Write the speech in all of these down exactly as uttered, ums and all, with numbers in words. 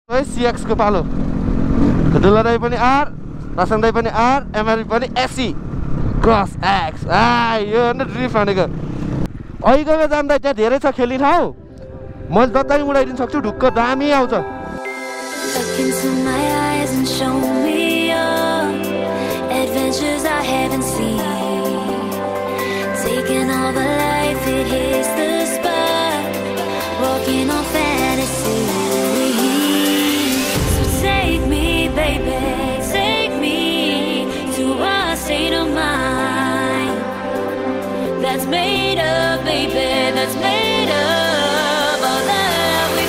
CX को पालो दुला दाई पनि आर रसन दाई पनि आर एमआरपी पनि एसी क्रस एक्स आ यो न ड्रिफ्ट भनेको अहिलेको जाँदा त्यहाँ धेरै छ खेल्ने ठाउँ मैले जतै उडाइदिन सक्छु ढुक्क दामी आउँछ That's made up, baby, that's made up all that we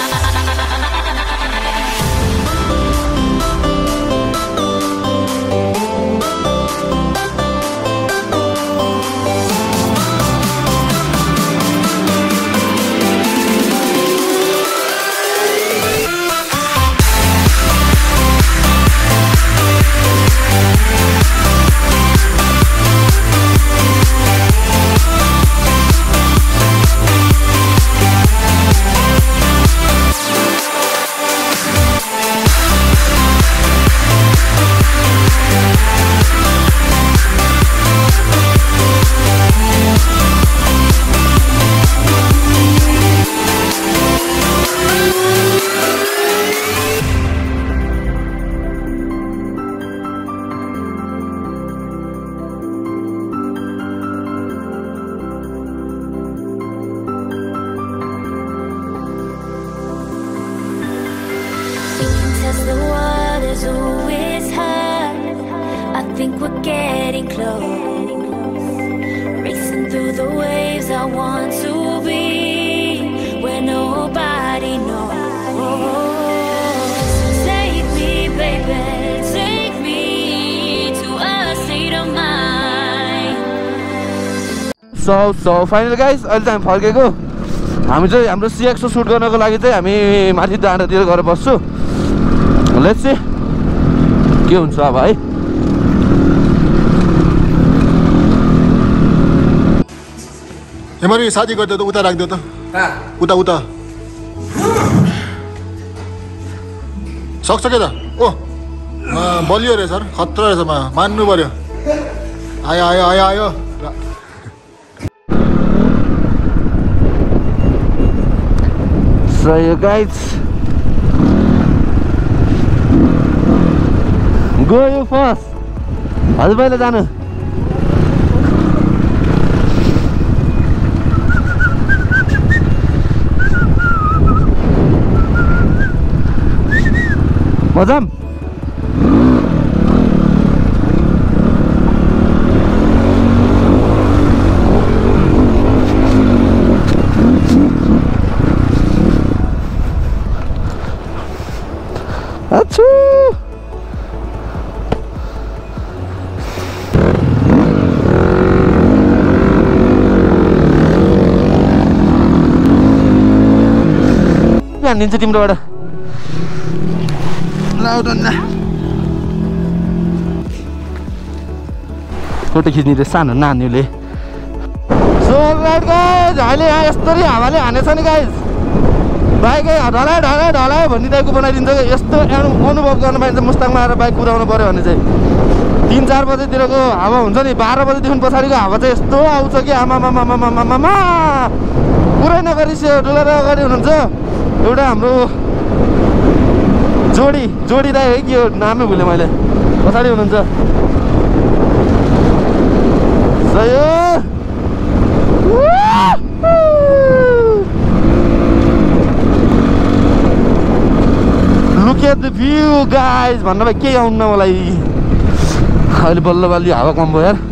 the water's always high. I think we're getting close. Racing through the waves, I want to be where nobody knows. Take me, baby, take me to a state of mind. So, so finally guys, अहिले चाहिँ हामी फर्केको हामी चाहिँ हाम्रो CX को suit गर्नको लागि चाहिँ हामी माथि डाँडातिर गएर बस्छु लेट्स सी के हुन्छ अब है एमआरपी साथी गर्दै त उता राख्दियो त उता उता सक्छ के त ओ बलियो रे सर खतरा रहेछ मान्नु पर्यो आयो आयो आयो आयो So you guys go you first. Hadi böyle जानु मजाम Achoo! हानिन्छ तिम्रोबाट लाउडन न फोटो खिच्ने रे सानो नानीले सो राइट गाइज अहिले यहाँ यस्तरी हावाले हानेछ नि गाइज बाइक ढलायो ढलायो ढलायो भन्ने टाइपको बनाइदिन्छ यस्तो अनुभव गर्न पाइन्छ मुस्ताङमा आएर बाइक कुदाउनु पर्यो भने चाहिँ तीन चार बजेतिरको हावा हुन्छ नि बाह्र बजेदेखि पछाडिको हावा चाहिँ यस्तो आउँछ कि आमामामामामामा पुरै नगरिसक्यो डुलेर अगाडि हुनुहुन्छ एउटा हाम्रो जोडी जोडी दाइ है कि यो नामै भुलेँ मैले पछाडि हुनुहुन्छ look at the view guys भन्न भाइ केही आउन्न मलाई अहिले बल्ल बल्ल हावा कम भयो यार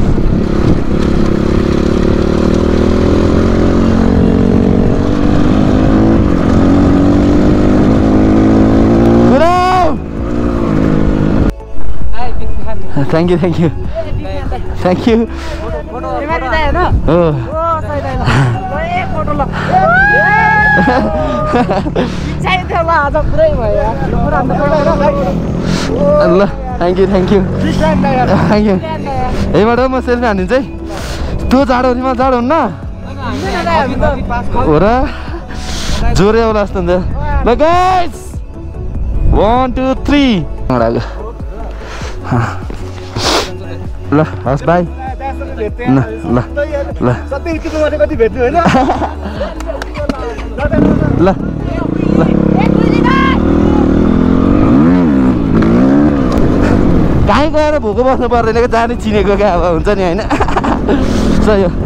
Thank you, thank you, thank you. Oh. Allah, thank you, thank you, thank you. Hey, madam, I'm selfie hanin chai. Tu jado ni ma jado na. Ora, jore aula astan da. But guys, one two three ल हस् भाइ ल ल ल ल कहीँ गएर भोको बस्नु पर्दैन क्या जाने चिनेको क्या अब हुन्छ नि होइन सही हो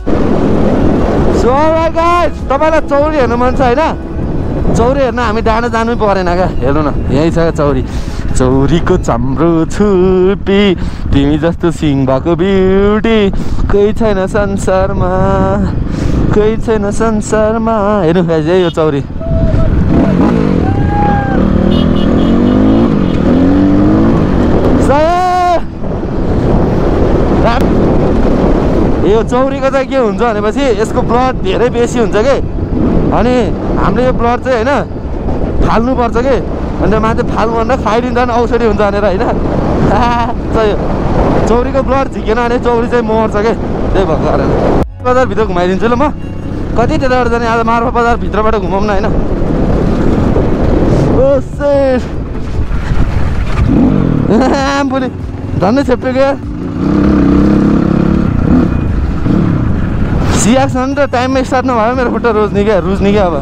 सो गाइस तपाईँलाई चौरी हेर्नु मन छ होइन चौरी हेर्न हामी डाँडा जानु परेन क्या हेर्नु न यहीँ छ चौरी चौरीको चम्रो छुर्पी तिमी जस्तो सिङ भएको ब्युटी कोही छैन संसारमा कोही छैन संसारमा हेर्नु यही हो चौरी यो चौरीको चाहिँ के हुन्छ भनेपछि यसको ब्लड धेरै बेसी हुन्छ कि अनि हामीले यो ब्लड चाहिँ होइन फाल्नुपर्छ कि अन्त मान्छे फाल्नु भन्दा खाइदिन्छ भने औषधि हुन्छ भनेर होइन चौरीको ब्लड झिकेन भने चौरी चाहिँ मर्छ कि त्यही भएको कारण बजारभित्र घुमाइदिन्छु ल म कति त्यताबाट जाने आज मार्फा बजारभित्रबाट घुमाउँ न होइन बोली धन्य छेप्टो क्या सिआएको छ नि त टाइममा स्टार्ट नभयो मेरो खुट्टा रोज्ने क्या रुज्ने क्या अब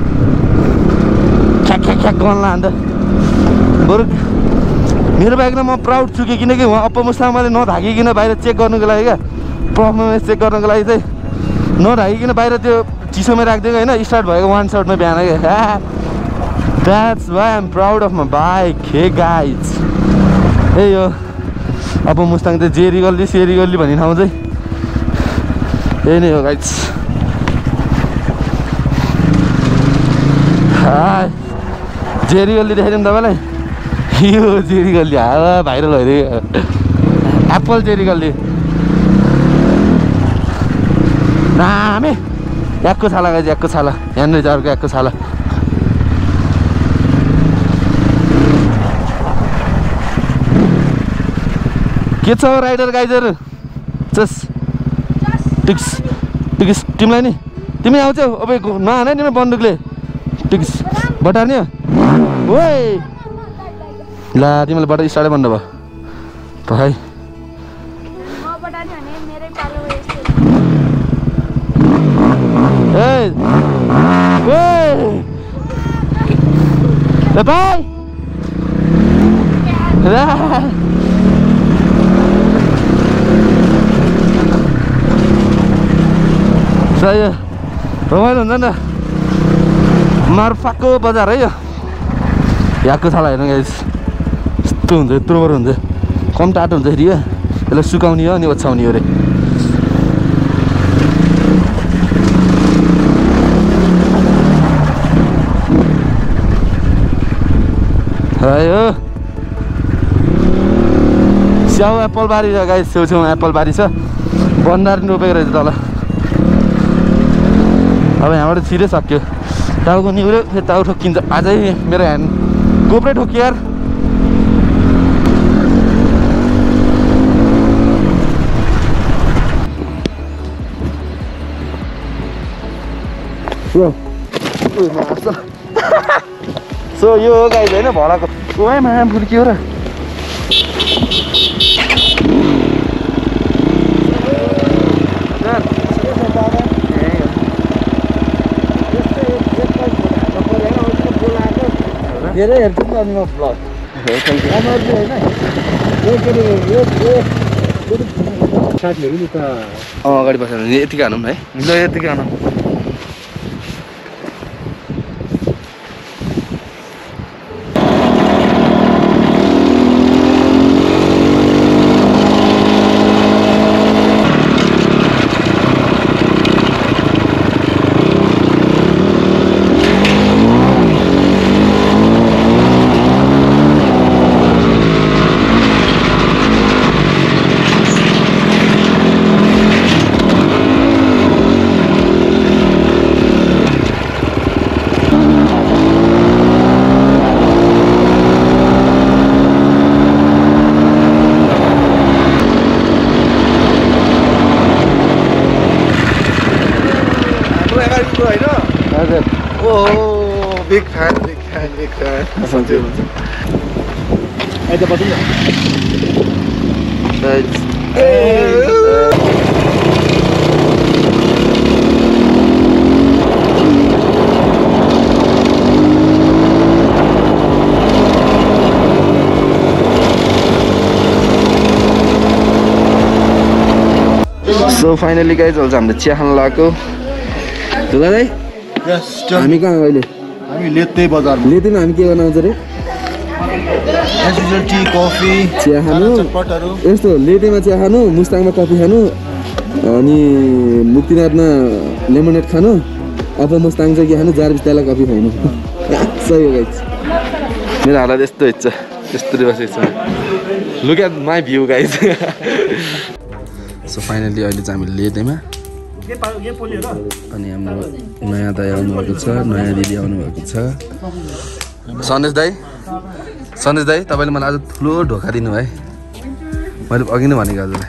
ख्याक ख्याक ख्याक गर्नु अन्त बरु मेरो बाइकमा म प्राउड छु कि किनकि उहाँ अप्पर मुस्ताङ मैले नढाकिकन बाहिर चेक गर्नुको लागि क्या पर्फर्मेन्स चेक गर्नुको लागि चाहिँ नढाकिकन बाहिर त्यो चिसोमा राखिदिएको होइन स्टार्ट भएको वान सर्टमा बिहान क्या that's why I am proud of my bike hey guys यही हो अप्पर मुस्ताङ चाहिँ जेरी गल्ली सेरी गल्ली भन्ने ठाउँ चाहिँ यही नै हो गाइज जेरी गल्ली देखाइदिउँ तपाईँलाई यो जेरी गल्ली हावा भाइरल भइदियो एप्पल जेरी गल्ली नामे याकको छाला गाइज याकको छाला यहाँनिर चाहिँ अर्को याकको छाला के छ राइडर गाइजहरू चस टिक्स टिक्स तिमीलाई नि तिमी आउँछौ अब नहाने नि बन्दुकले टिक्स बटार्ने ओइ ला तिमीले बटार स्टार्टै बन्द भयो भाइ ए भाइ सही हो रमाइलो हुन्छ नि त मार्फाको बजार है यो यहाँको छाला हेर्नु गाइस यस्तो हुन्छ यत्रो बरु हुन्छ कम टाटो हुन्छ फेरि यसलाई सुकाउने हो अनि ओछ्याउने हो अरे हो स्याउ एप्पल बारी छ गाइस छेउछेउमा एप्पल बारी छ बन्दार रोपेको रहेछ तल अब यहाँबाट छिरै सक्यो टाउको निहुऱ्यो फेरि टाउ ठोक्किन्छ अझै मेरो ह्यान्ड गोप्रै ठोक्यो यार सो यो हो गाइज होइन भडाको ओए मा फुर्कियो र धेरै हेर्छु नि अनि म ब्लग साथीहरू नि त अगाडि बसेर यतिकै हानौँ है ल यतिकै हानौँ सन्चै हुन्छ अहिले बस्नु न सो फाइनली गाइज अहिले हामीले चिया खान लगाएको धुला दाइ हामी कहाँ अहिले हामी लेते बजारमा लेतेमा हामी के गर्न आउँछ रे टी कफी चिया खानु चटपटहरू यस्तो लेतेमा चिया खानु मुस्ताङमा कफी खानु अनि मुक्तिनाथमा लेमोनेड खानु अब मुस्ताङ चाहिँ के खानु जार बिस्ताला कफी खानु सही हो गाइज मेरो हालत यस्तो हुन्छ यस्तो बसेको छ look at my view guys so finally अहिले चाहिँ हामी लेतेमा अनि हाम्रो नयाँ दाई आउनुभएको छ नयाँ दिदी आउनुभएको छ सनेश दाई सनेश दाई तपाईँले मलाई आज ठुलो ढोका दिनु है मैले अघि नै भनेको हजुरलाई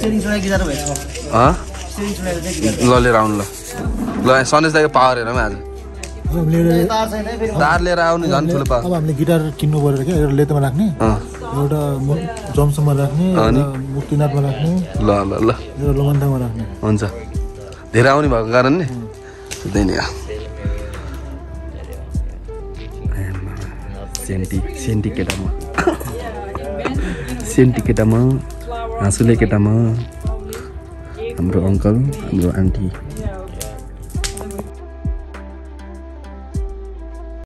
ल लिएर आउनु ल ल सनेश दाईको पावर हेरौँ आज तार लिएर आउनु झन् ठुलो पावर अब हामीले गिटार किन्नु पऱ्यो क्या एउटा लेतेमा राख्ने एउटा जमसम्म राख्ने मुक्तिनाथमा राख्ने ल ल ल एउटा लोमन्थाङमा राख्ने हुन्छ धेरै आउने भएको कारण नि त्यही नै सेन्टी सेन्टी केटामा सेन्टी केटामा हाँसुले केटामा हाम्रो अङ्कल हाम्रो आन्टी